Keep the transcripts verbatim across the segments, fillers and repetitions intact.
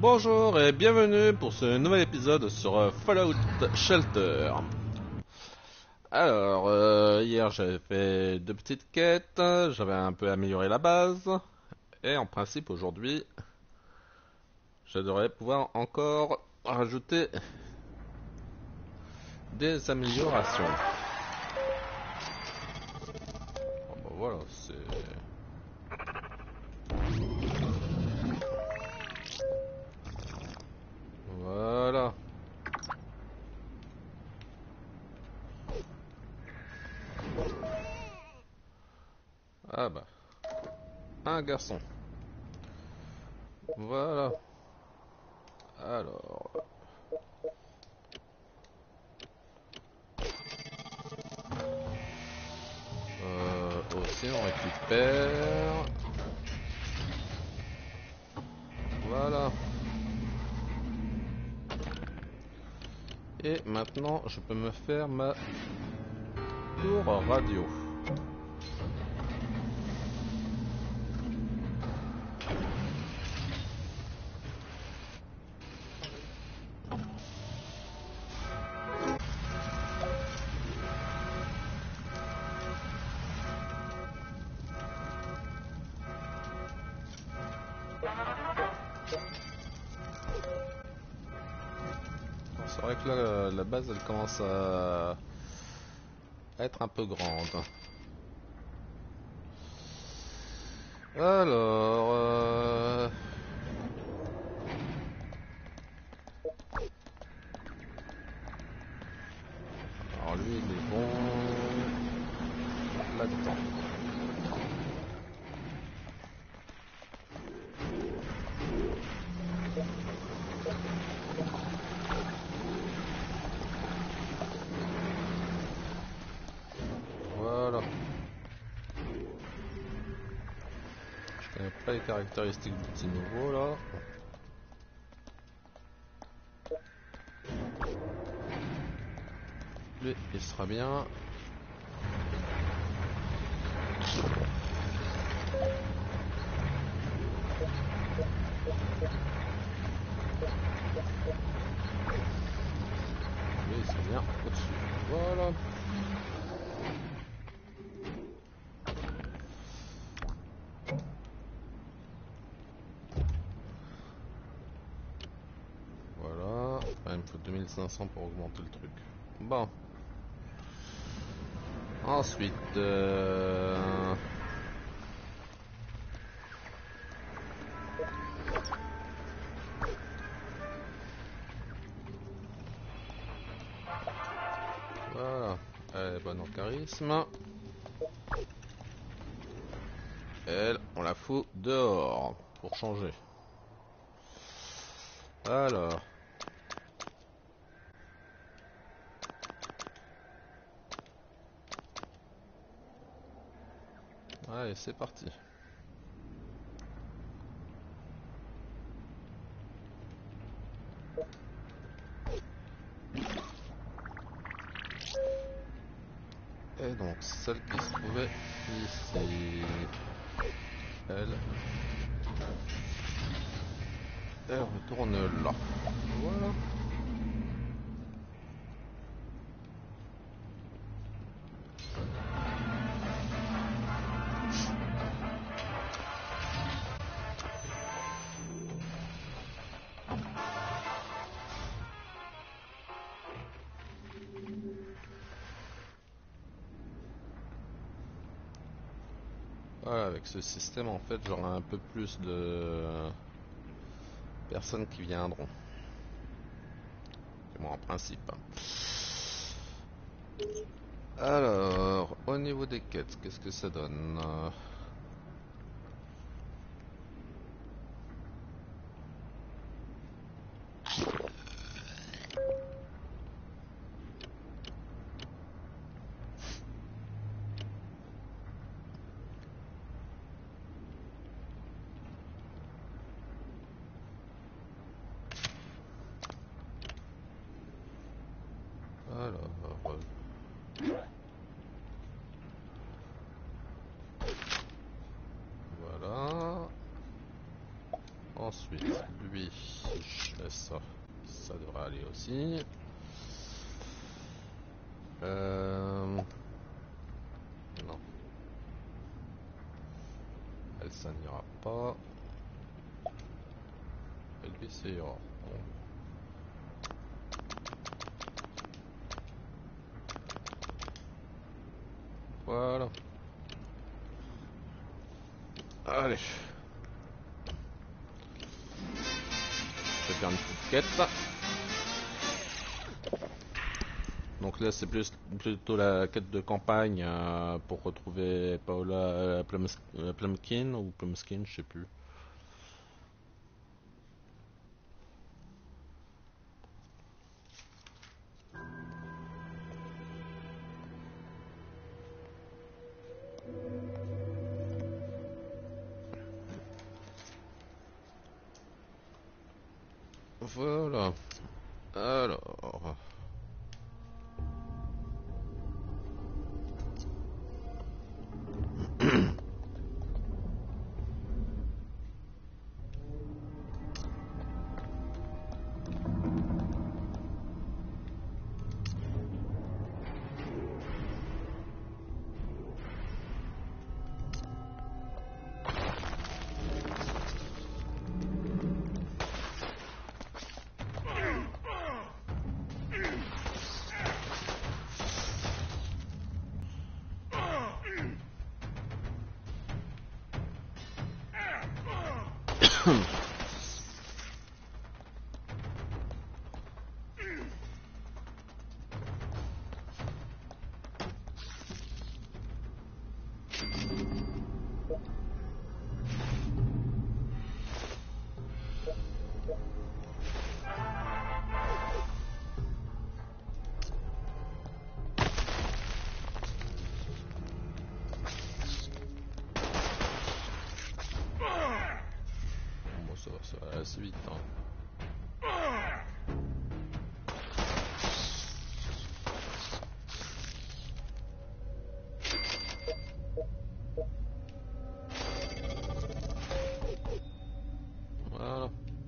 Bonjour et bienvenue pour ce nouvel épisode sur euh, Fallout Shelter. Alors, euh, hier j'avais fait deux petites quêtes, j'avais un peu amélioré la base, et en principe aujourd'hui, je devrais pouvoir encore rajouter des améliorations. Bon, bah voilà, c'est... Voilà. Ah bah, un garçon. Voilà. Alors... Euh, aussi on récupère... Voilà. Et maintenant je peux me faire ma tour radio. C'est vrai que là la, la base elle commence à être un peu grande. Alors... Euh... Alors lui il est bon là-dedans. Voilà. Je connais pas les caractéristiques du petit nouveau là. Lui il sera bien. Lui c'est bien au-dessus. Voilà. Voilà. Ah, il me faut deux mille cinq cents pour augmenter le truc. Bon. Ensuite... Euh... Voilà. Elle est bonne en charisme. Elle, on la fout dehors pour changer. Alors. Allez, c'est parti. Et donc, celle qui se trouvait ici. Elle. Elle retourne là. Voilà. Voilà, avec ce système, en fait, j'aurai un peu plus de personnes qui viendront. Du moins, en principe. Alors, au niveau des quêtes, qu'est-ce que ça donne? Alors... Ensuite, lui, si je laisse ça, ça devrait aller aussi. Euh... Non. Elle, ça n'ira pas. Et lui, c'est ira. Bon. Voilà. Allez. Je vais faire une petite quête là. Donc là c'est plus plutôt la quête de campagne euh, pour retrouver Paola euh, Plums, euh, Plumkin ou Plumskin, je sais plus. Voilà. Alors. Bon, ça va, ça va assez vite. Hein. Voilà.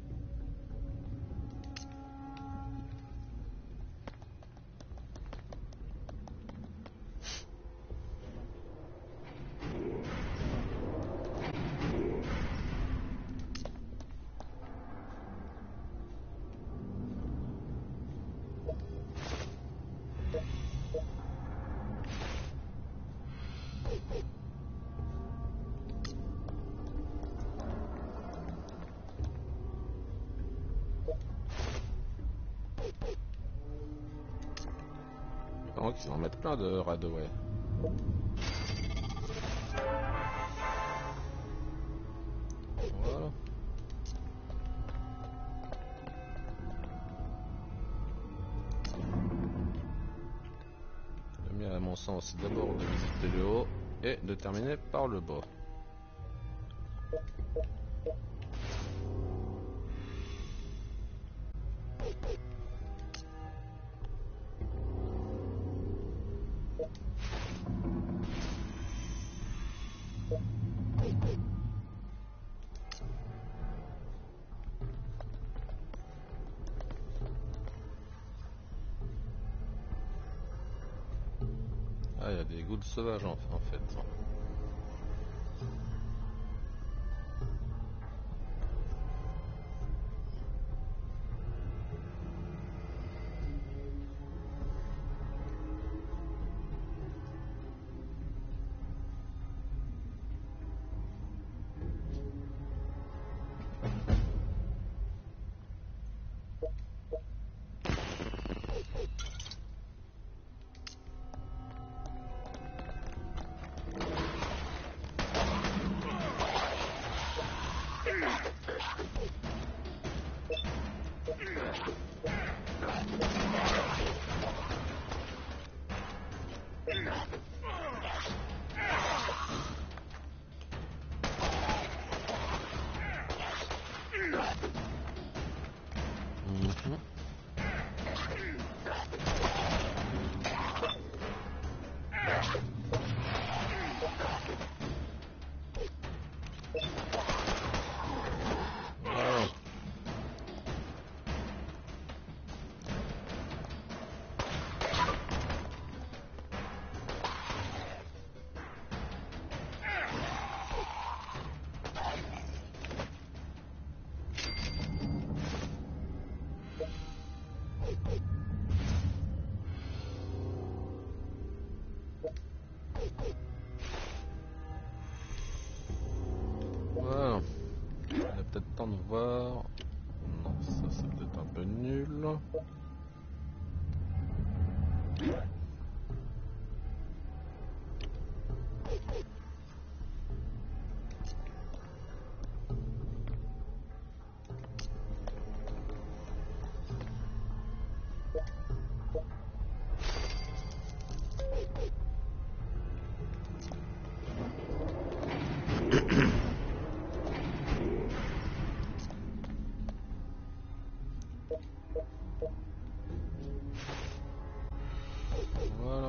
Donc ils en mettent plein de Radaway. Voilà. Le mieux à mon sens c'est d'abord de visiter le haut et de terminer par le bas. Ah, il y a des ghouls sauvages en, en fait. peut-être temps de voir. Non, ça c'est peut-être un peu nul. Voilà.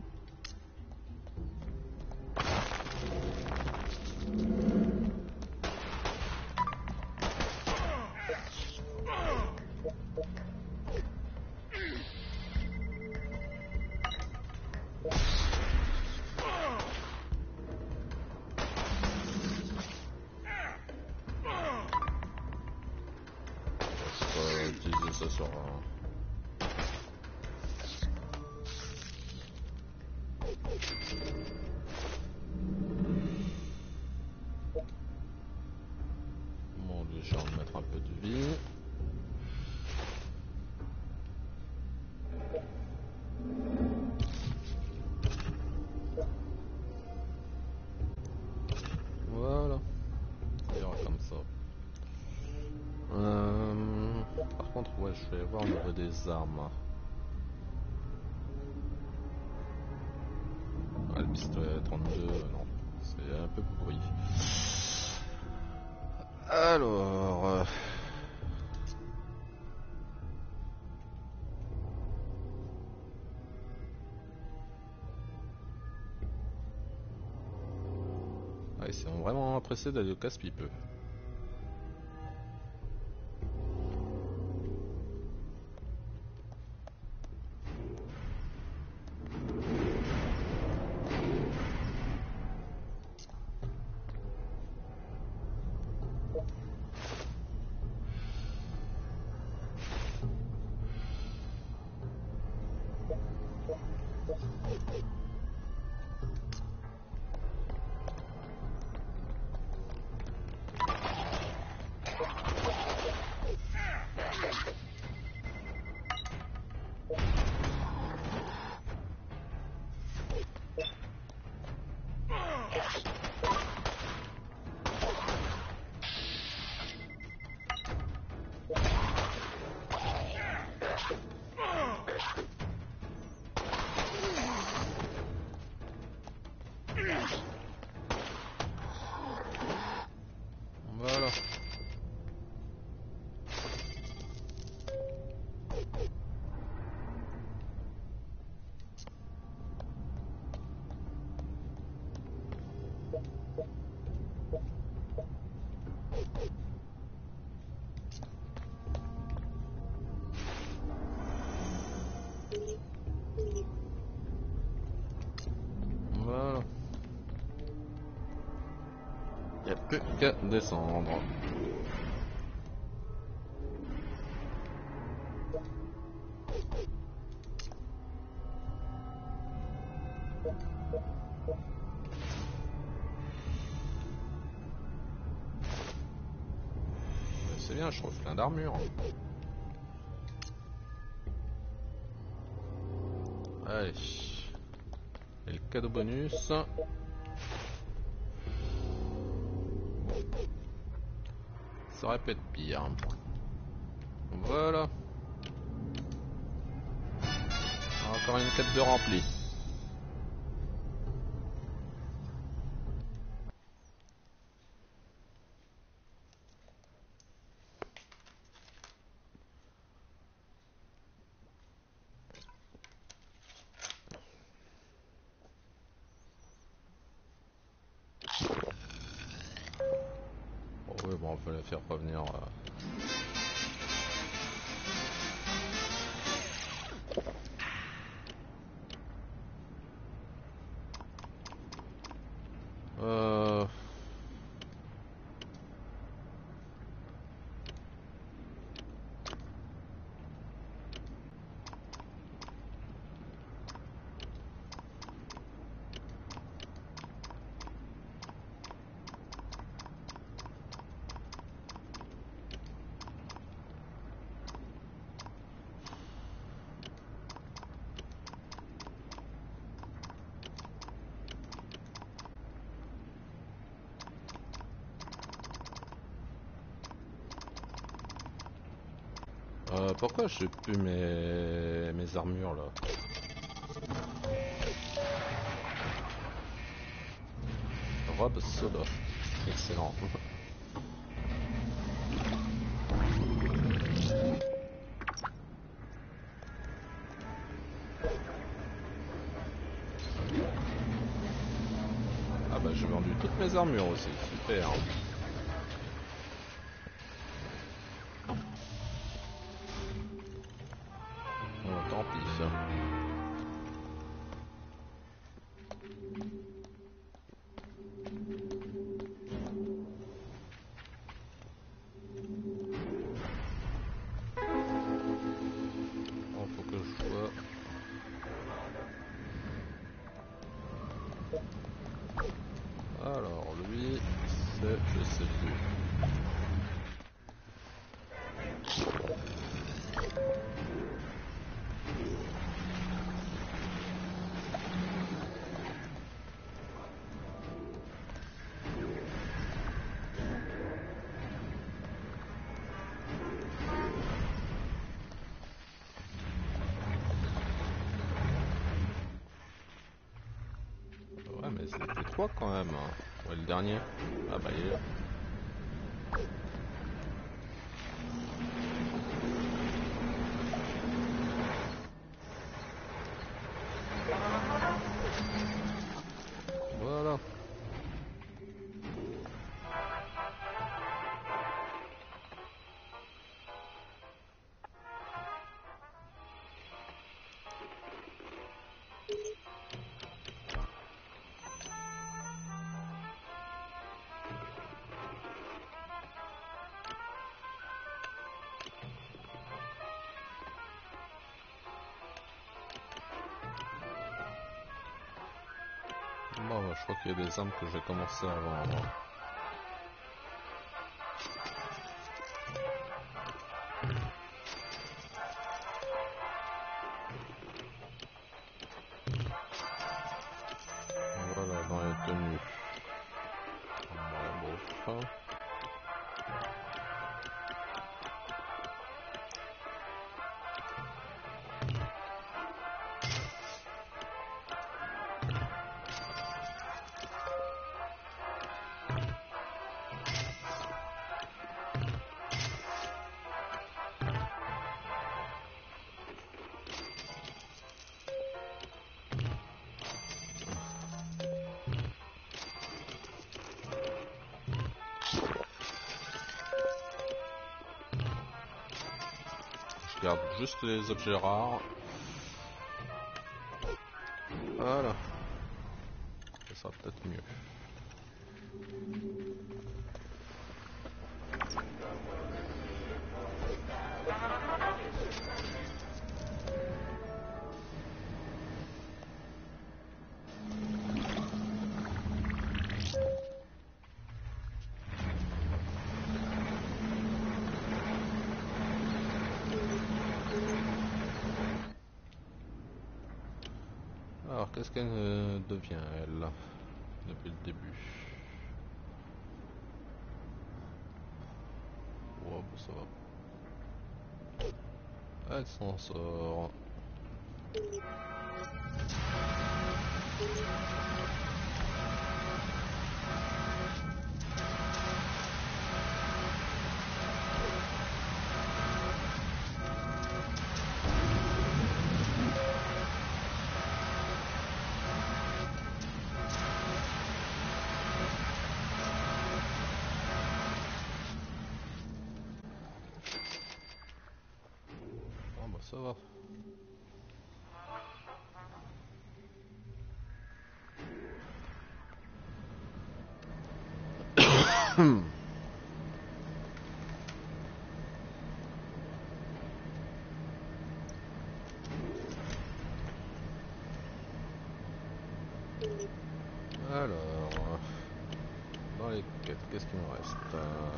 Je peux utiliser ça sur un... Bon, lui, j'ai envie de mettre un peu de vie. Voilà. Ça ira comme ça. Euh... Par contre, ouais, je vais voir au niveau des armes. Ah, le pistolet trente-deux, non. C'est un peu pourri. Alors... euh, Ah, ils sont vraiment pressés d'aller au casse-pipe. Voilà. Voilà. Il n'y a plus qu'à descendre. C'est bien, je trouve plein d'armure. Allez. Et le cadeau bonus. Bon. Ça aurait pu être pire. Voilà. Encore une quête de rempli. Oh ouais, bon, on peut la faire revenir. Euh... Euh... Euh, pourquoi je sais plus mes, mes armures là? Robe solo. Excellent. Ah bah j'ai vendu toutes mes armures aussi, super. Oh, tant pis. Oh, faut que je vois. Alors lui, c'est, je sais plus. Ouais mais c'était trois quand même. Hein. Ouais le dernier. Ah bah il est là. Voilà. Bon bah, je crois qu'il y a des armes que j'ai commencé à vendre. Voilà, dans les tenues. Bon, bon. Je garde juste les objets rares. Voilà. Ça sera peut-être mieux. Alors, qu'est-ce qu'elle euh, devient, elle, depuis le début? Ouais, bon, ça va. Elle s'en sort. Ah bah ça va. Alors, dans les quêtes, qu'est-ce qu'il me reste? euh...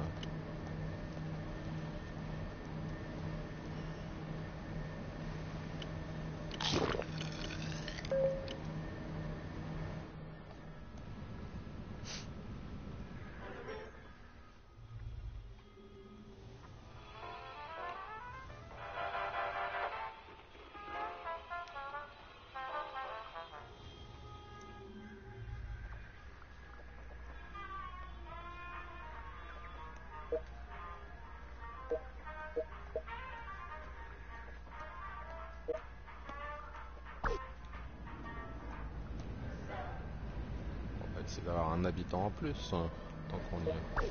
essayer d'avoir un habitant en plus, hein, tant qu'on y est.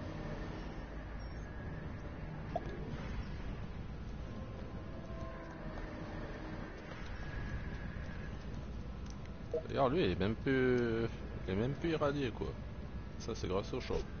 D'ailleurs, lui, il est même plus, il est même plus irradié, quoi. Ça, c'est grâce au chaud.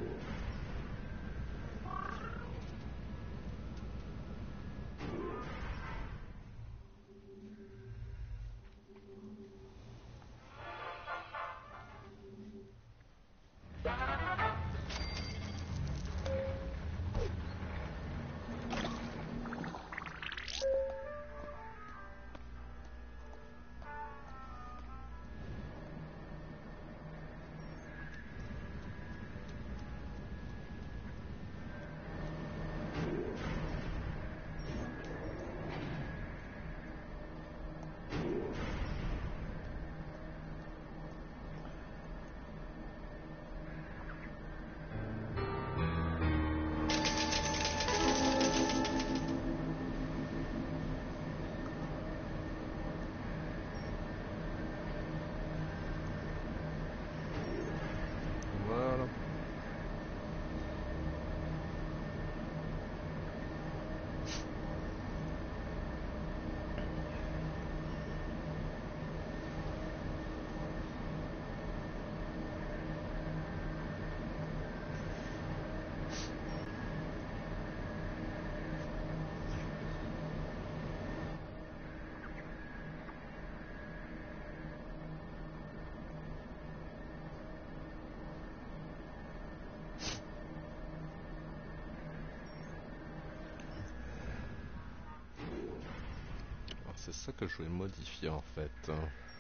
Voilà. Alors, c'est ça que je voulais modifier en fait.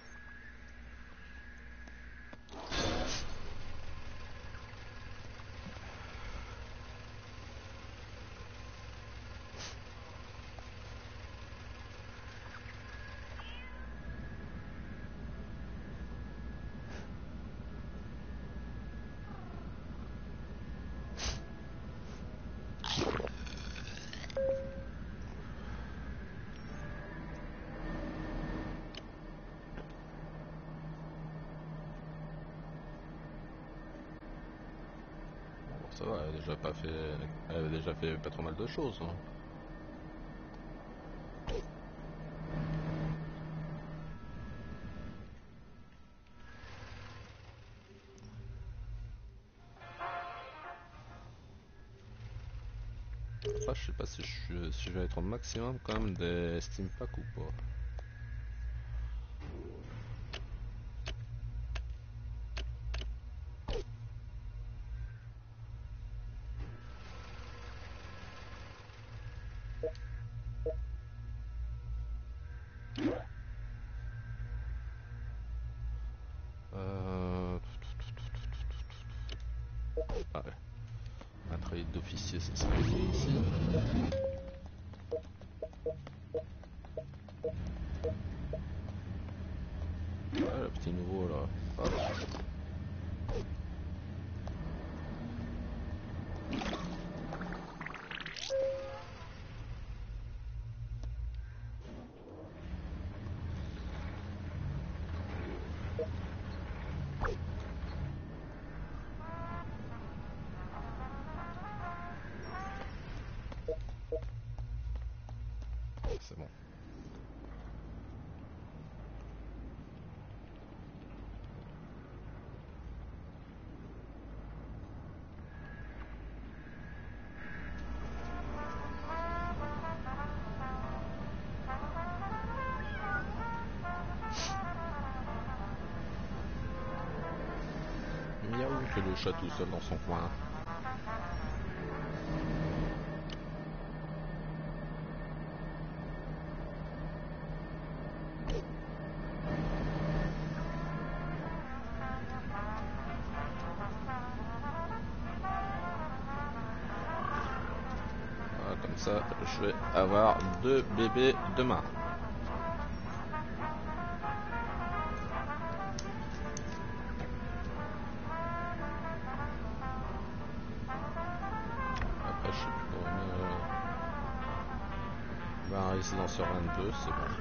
Ça va, elle a déjà pas fait, elle avait déjà fait pas trop mal de choses, hein. Après, je sais pas si je, suis, si je vais être au maximum quand même des Steam Pack ou pas. Euh... Ah ouais. Un travail d'officier, ça serait fait ici. Ah, le petit nouveau là. Hop. C'est bon. Miaou, fait le chat tout seul dans son coin. Voilà, comme ça, je vais avoir deux bébés demain. Après, je sais plus pour une... Euh... Ben, un résidence sur vingt-deux, c'est bon.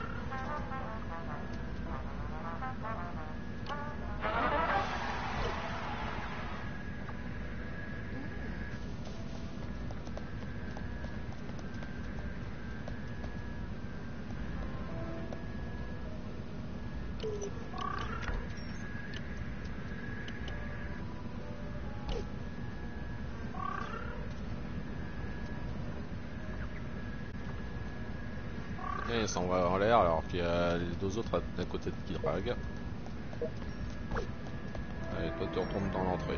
Et il s'en va en l'air alors qu'il y a les deux autres à, à côté de Kidrag. Allez, toi tu retournes dans l'entrée.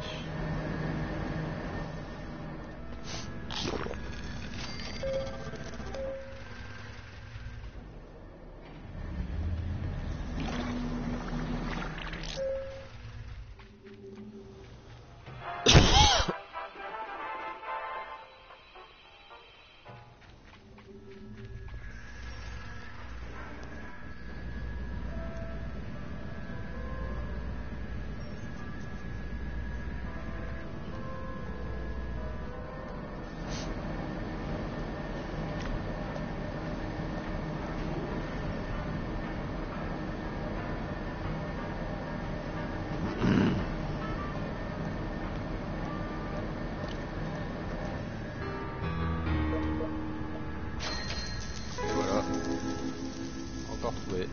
Retrouvé.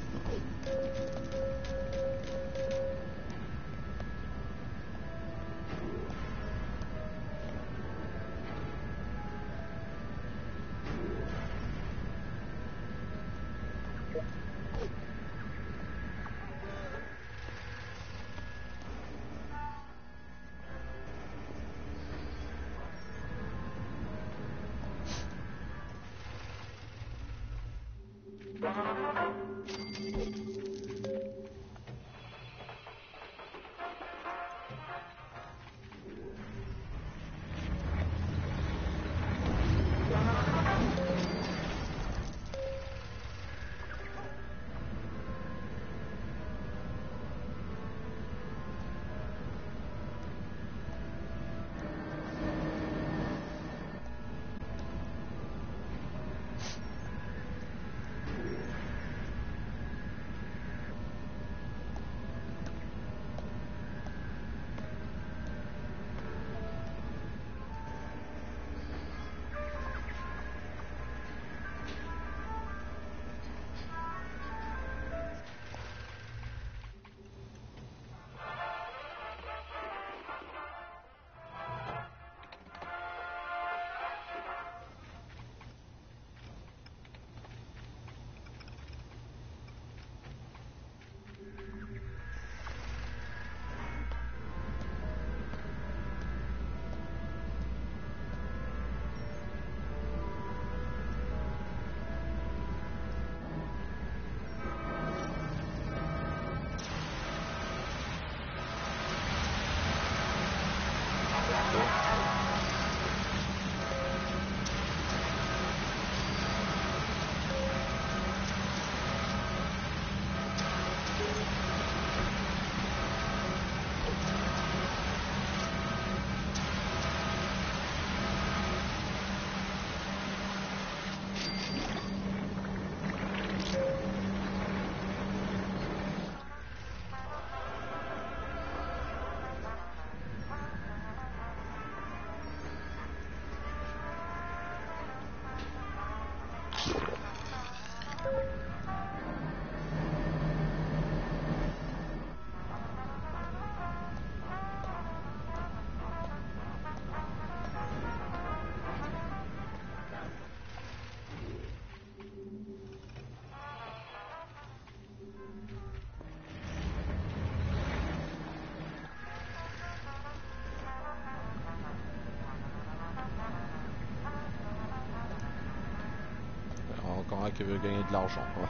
Encore un qui veut gagner de l'argent, quoi.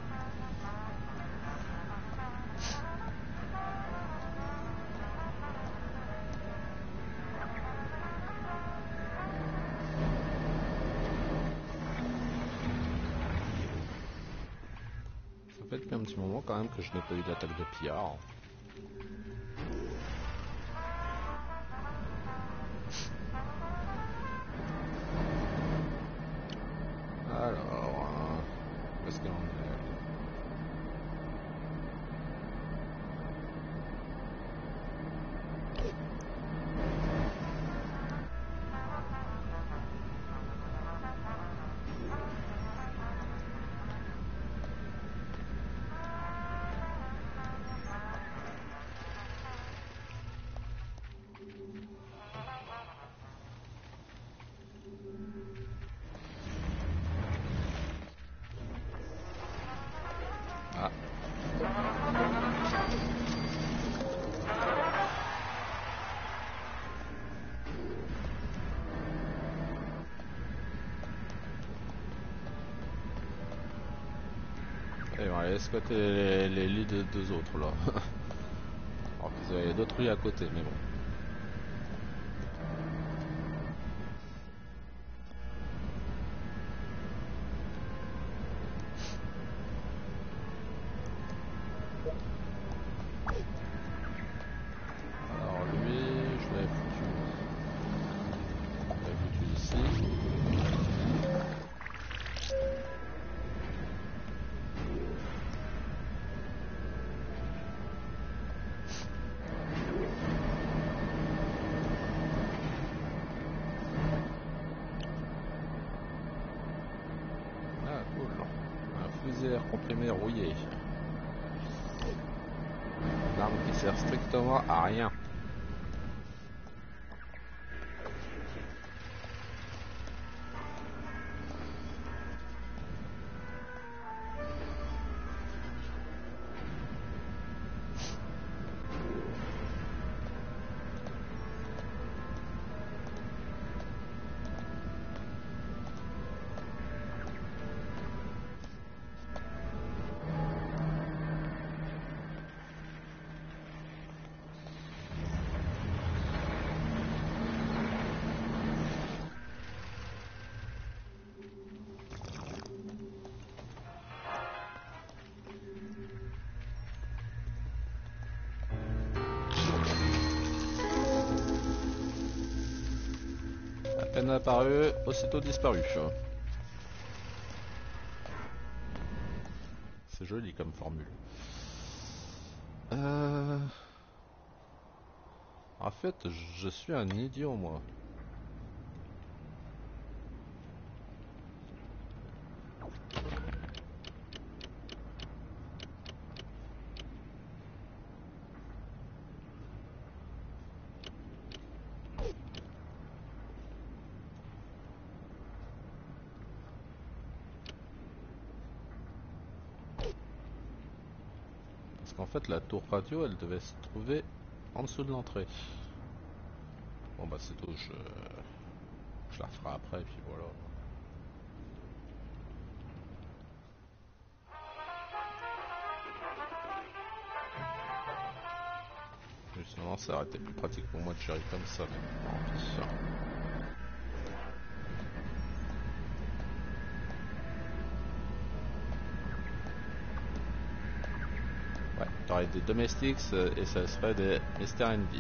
Ça fait depuis un petit moment quand même que je n'ai pas eu d'attaque de pillard. Alors, où est-ce qu'on est? Et on va aller squatter les, les lits des deux autres là. Alors qu'ils avaient d'autres rues à côté, mais bon. Alors lui, je l'avais foutu. Je l'avais foutu ici. Ah cool. Un fusil à air comprimé rouillé. Une arme qui sert strictement à rien. À peine apparu, aussitôt disparu. C'est joli comme formule. Euh... En fait, je suis un idiot moi. Parce qu'en fait, la tour radio, elle devait se trouver en dessous de l'entrée. Bon bah c'est tout, je... je la ferai après et puis voilà. Justement, ça aurait été plus pratique pour moi de gérer comme ça, mais tant pis. Ouais, t'aurais des domestiques et ça serait des mister Andy.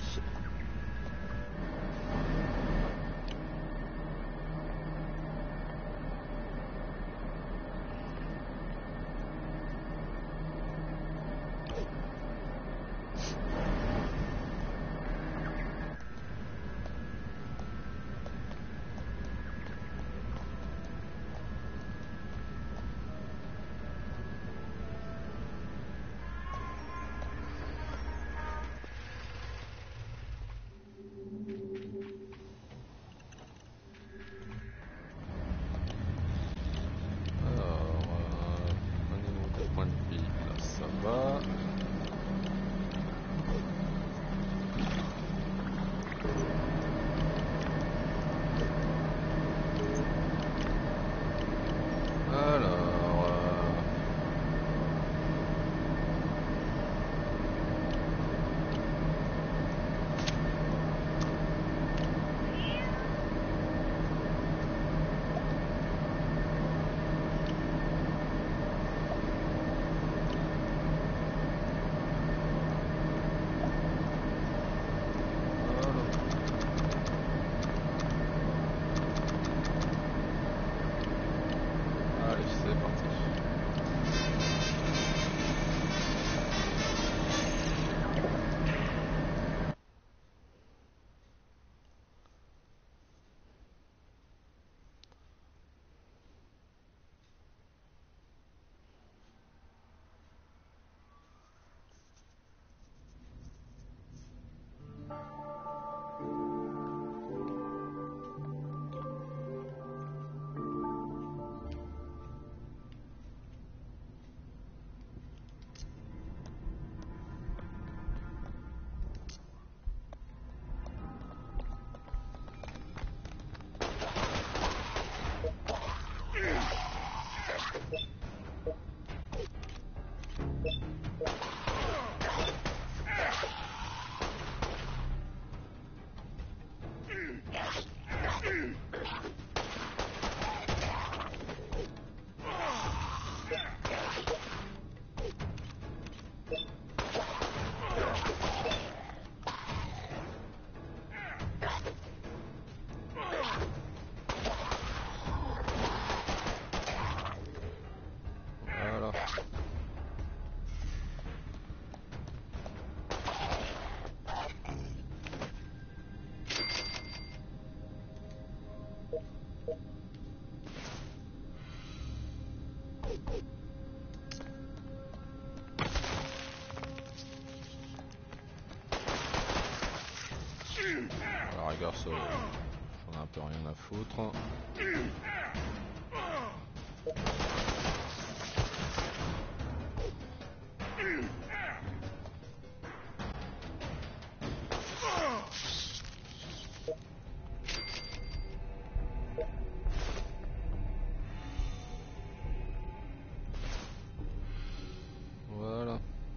À la rigueur, ça, j'en ai un peu rien à foutre. Voilà.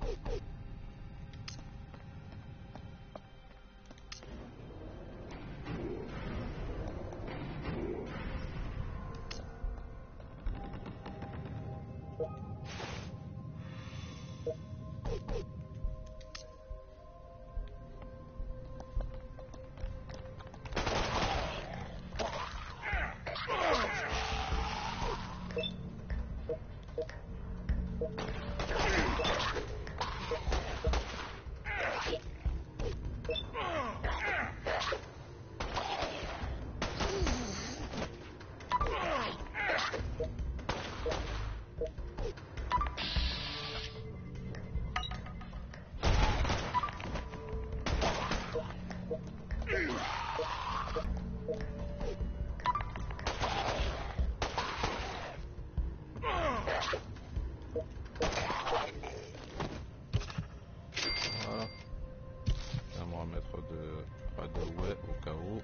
Voilà. On va remettre de, pas de ouais au cas où.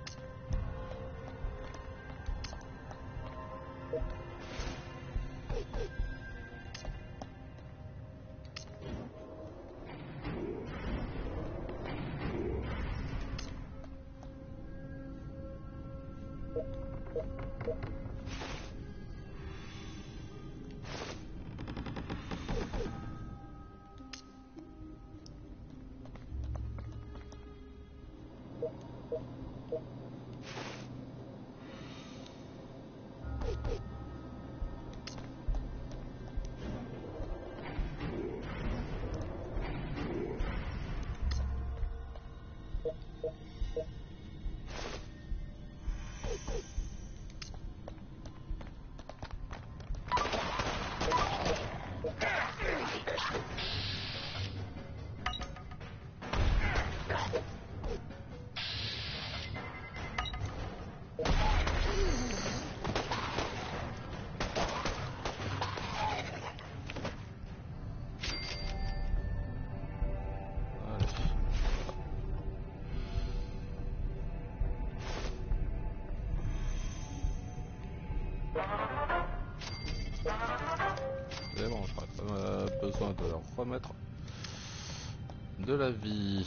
C'est bon, j'aurais pas euh, besoin de leur remettre de la vie.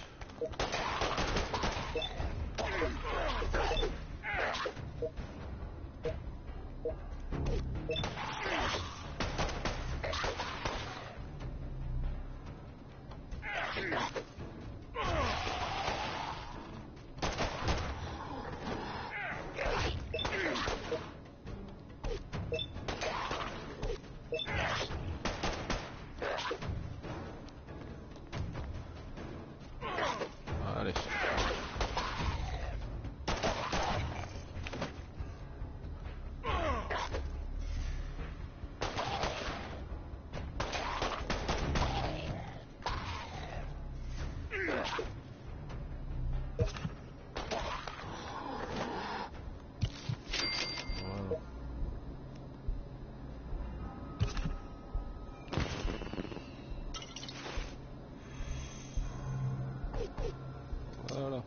Allez. Voilà.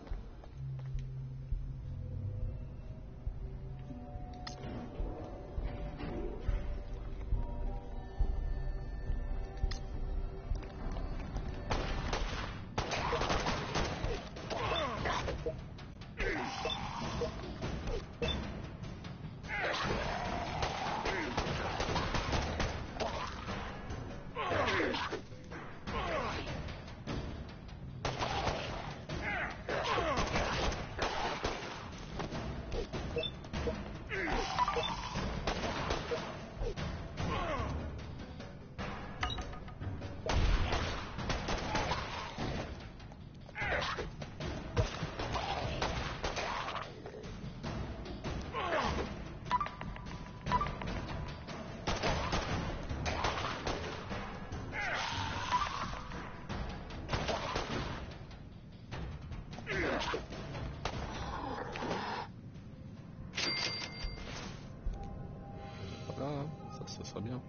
ça serait bien.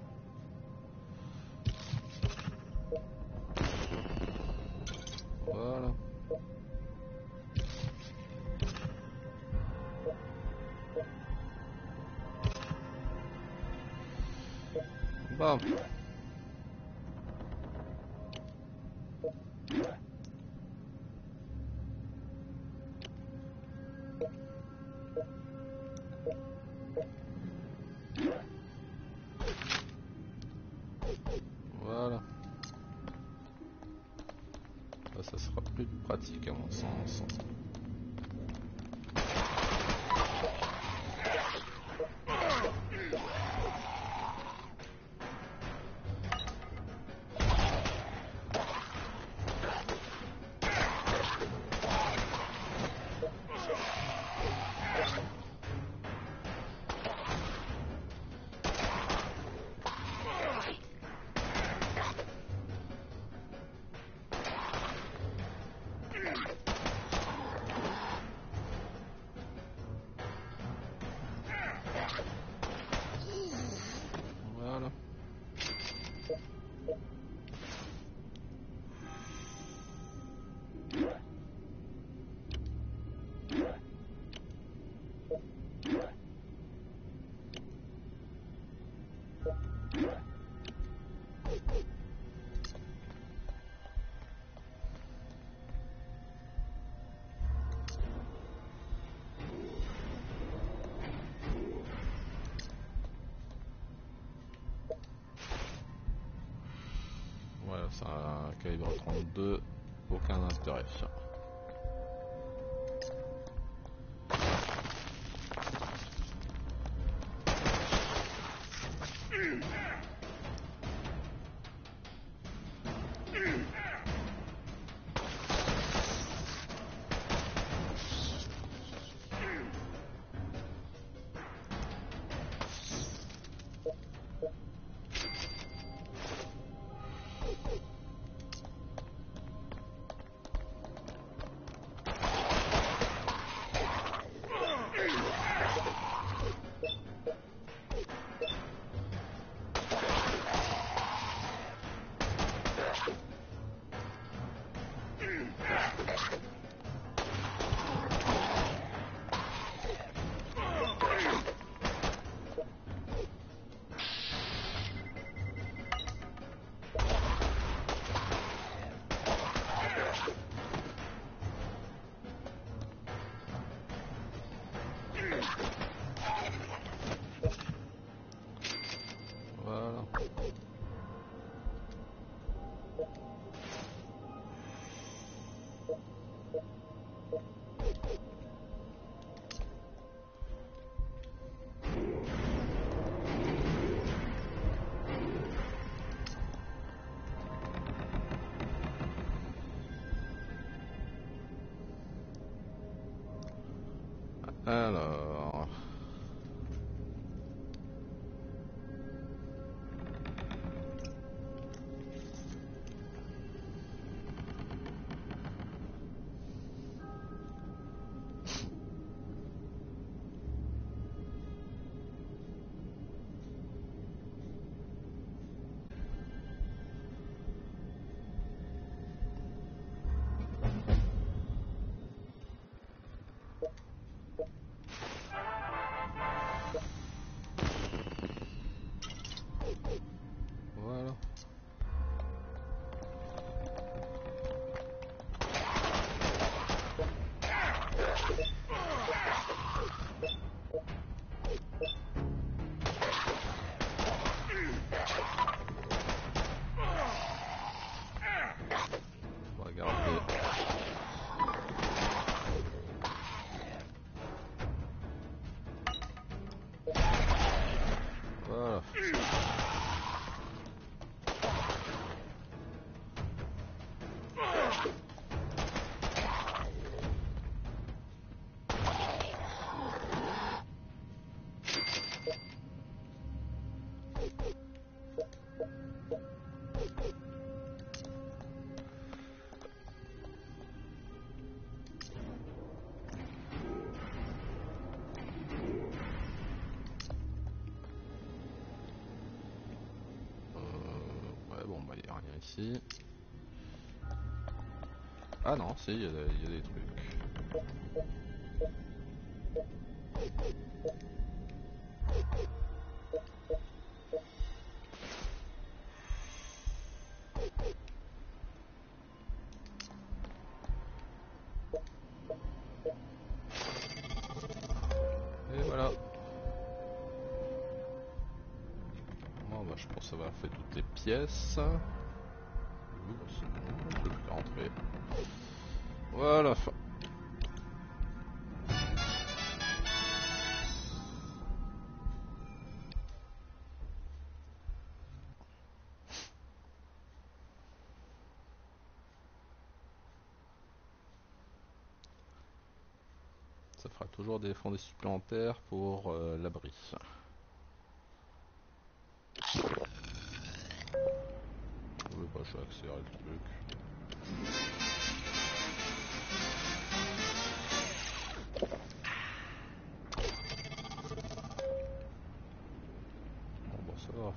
Voilà. Bon. Voilà. Là, ça sera plus pratique à mon sens. Voilà. Voilà, c'est un calibre trente-deux, aucun intérêt. Voilà. Alors... ici. Ah non, si, il y, y a des trucs. Et voilà. Bon bah je pense avoir fait toutes les pièces. Ouh, c'est bon, je peux plus rentrer. Voilà. Ça fera toujours des fondés supplémentaires pour euh, l'abri. Oui, bah je vais accélérer le truc. Bon bah ça va.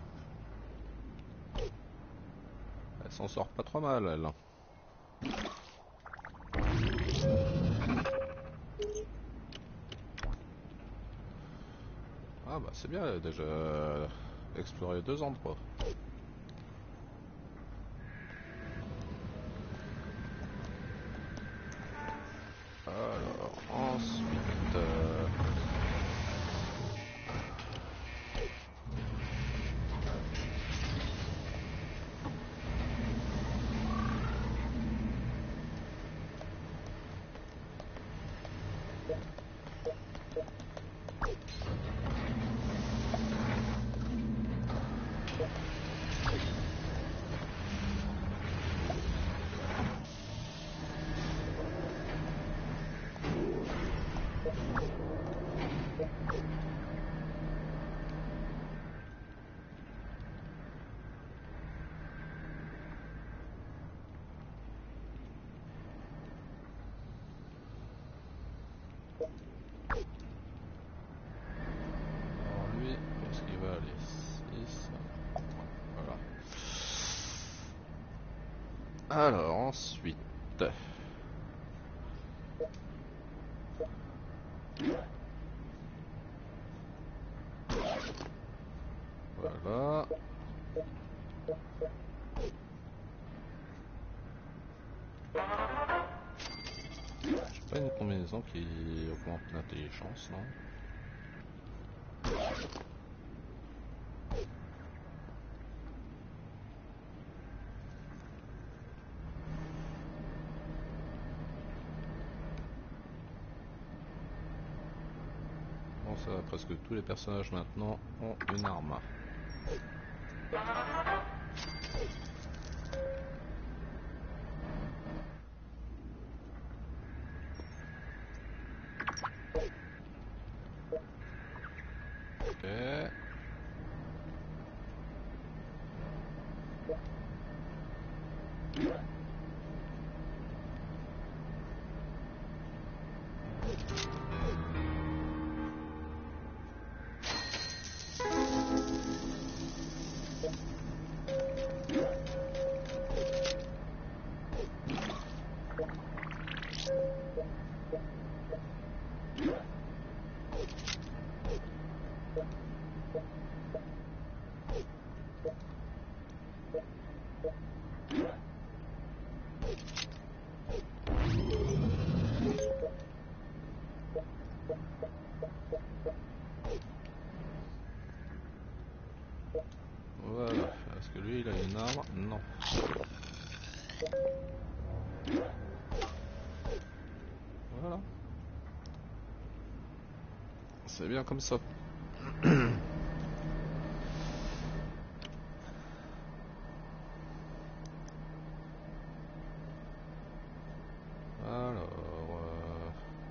Elle s'en sort pas trop mal elle. Ah bah c'est bien, elle a déjà exploré deux endroits. Alors ensuite... Euh... Alors ensuite... Voilà. J'ai pas une combinaison qui augmente l'intelligence, non? Bon, ça va, presque tous les personnages maintenant ont une arme. Ok. Voilà. Est-ce que lui il a une arme? Non. Voilà. C'est bien comme ça. Alors... Euh...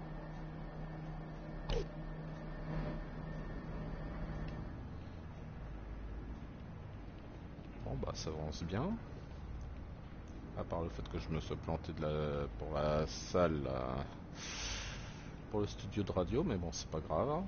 Bon bah ça avance bien. À part le fait que je me sois planté de la... pour la salle, là, pour le studio de radio, mais bon c'est pas grave. Hein.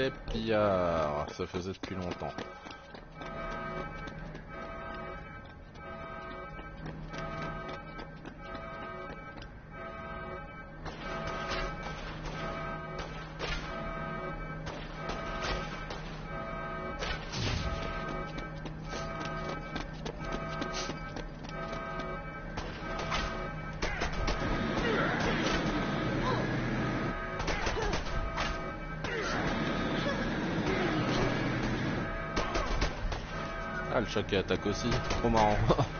les pillards, ça faisait depuis longtemps. Ah, le chat qui attaque aussi, trop marrant.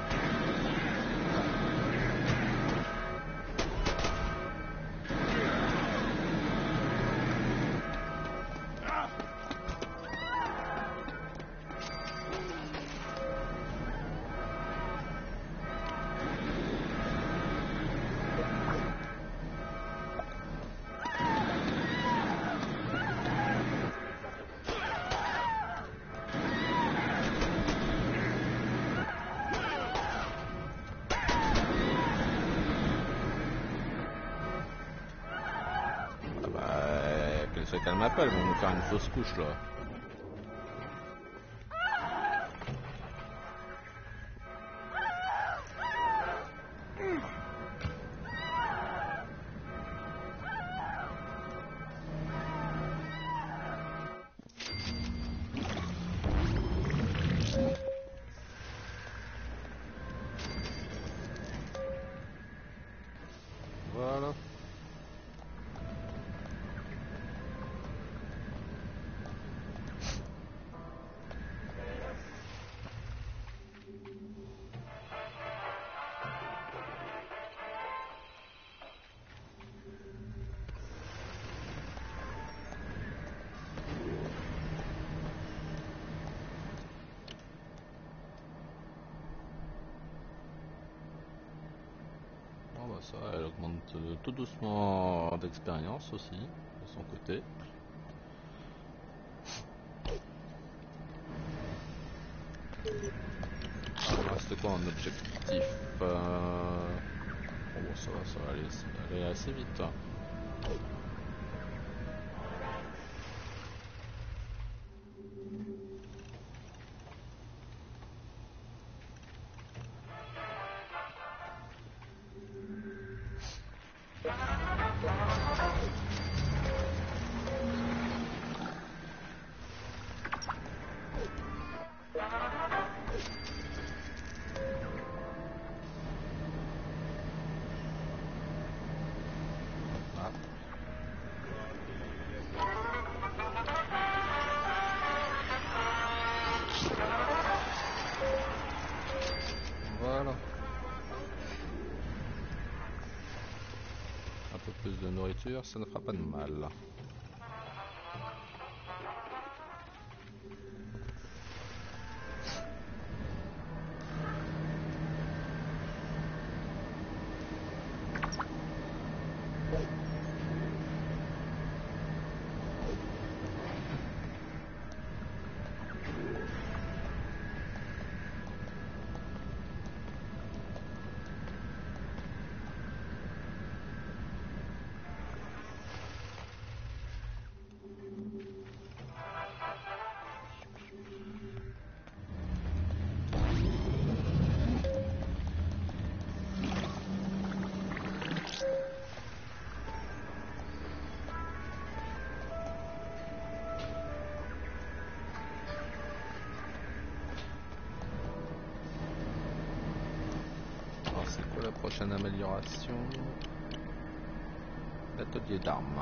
C'est qu'elle m'appelle, vont nous faire une fausse couche là. Voilà. Ça, elle augmente euh, tout doucement d'expérience aussi, de son côté. Alors, c'était quoi un objectif euh... oh, bon, ça va, ça va aller, ça va aller assez vite. Hein. Voilà. Un peu plus de nourriture, ça ne fera pas de mal. La prochaine amélioration, l'atelier d'armes.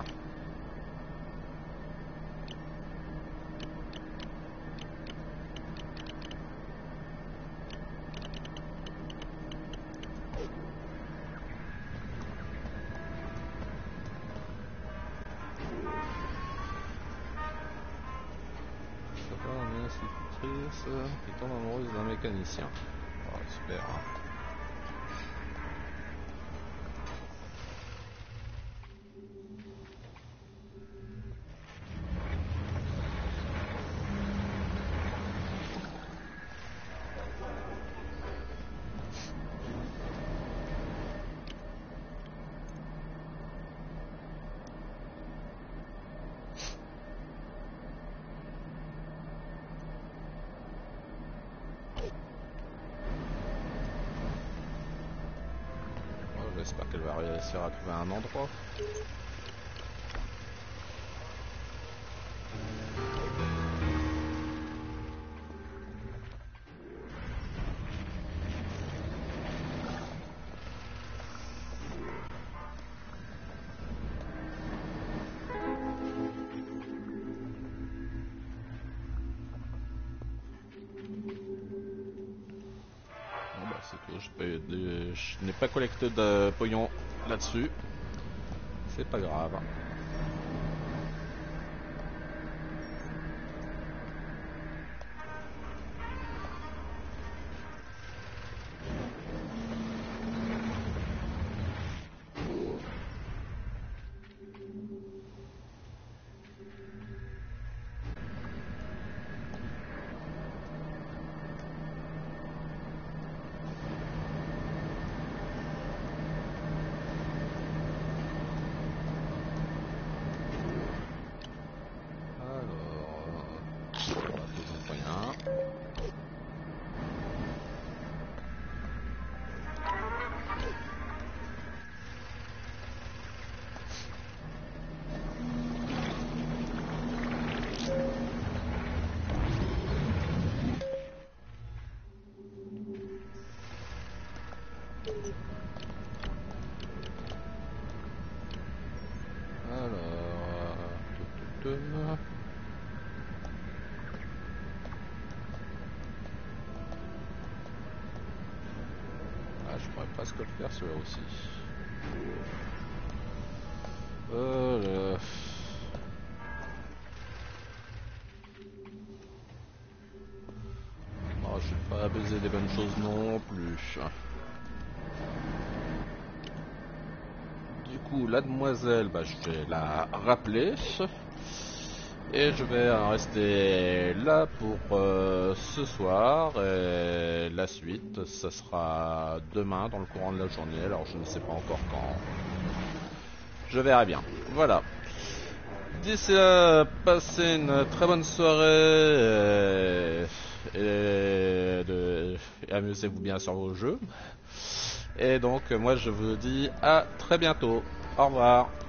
Je vois une institutrice qui tombe amoureuse d'un mécanicien. Oh, super. J'espère qu'elle va réussir à trouver un endroit. C'est tout, j'ai pas eu de... je n'ai pas collecté de pognon là-dessus. C'est pas grave. Ah, je pourrais presque le faire celui-là aussi. Euh, le... Oh, je vais pas abuser des bonnes choses non plus. Du coup, la demoiselle, bah, je vais la rappeler. Et je vais en rester là pour euh, ce soir. Et la suite, ça sera demain dans le courant de la journée. Alors je ne sais pas encore quand. Je verrai bien. Voilà. D'ici là, passez une très bonne soirée. Et, et, de, et amusez-vous bien sur vos jeux. Et donc, moi je vous dis à très bientôt. Au revoir.